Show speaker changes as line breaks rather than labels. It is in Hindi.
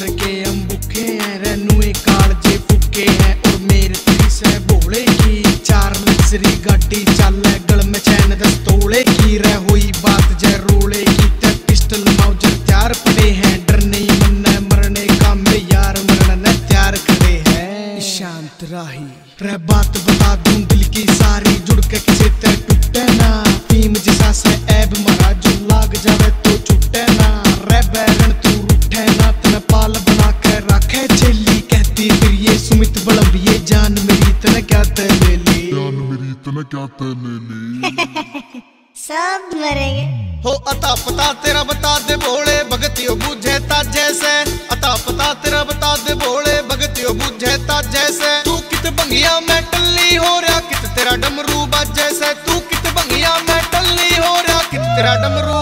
के हम भूखे हैं, रेनुए कालजे फुके हैं और मेरे तीस है भोले की। 4 लग्जरी गाड़ी चले गल में चैन 10 तोले की। रह हुई बात जय रोले की, ते पिस्टल मौजर तैयार पड़े हैं। डर नहीं मन मरने का मेरे यार, मरने तैयार खड़े हैं। शांत राही रे बात बता दूं दिल की सारी, जुड़ के किसी ते टूटे ना। फीम जैसा से ऐब मारा जो लाग जावे तो छूटे ना। रे बैरन तू रूठे ना, तने पाल बना के रखे चेली। कहती फिर ये सुमित बलबिये, जान मेरी तने क्या ते ले ली,
जान मेरी तने क्या ते ले ली।
सब मरेंगे
हो अता पता तेरा बता दे भोले, भगतियो बुझे ताजे से। अता पता तेरा बता दे भोले, भगतियो बुझे ताजे से। तू कित बंगिया में टल्ली हो रहा, कित तेरा डमरू बाजे से। तू कित बंगिया में टल्ली हो रहा, कित तेरा डमरू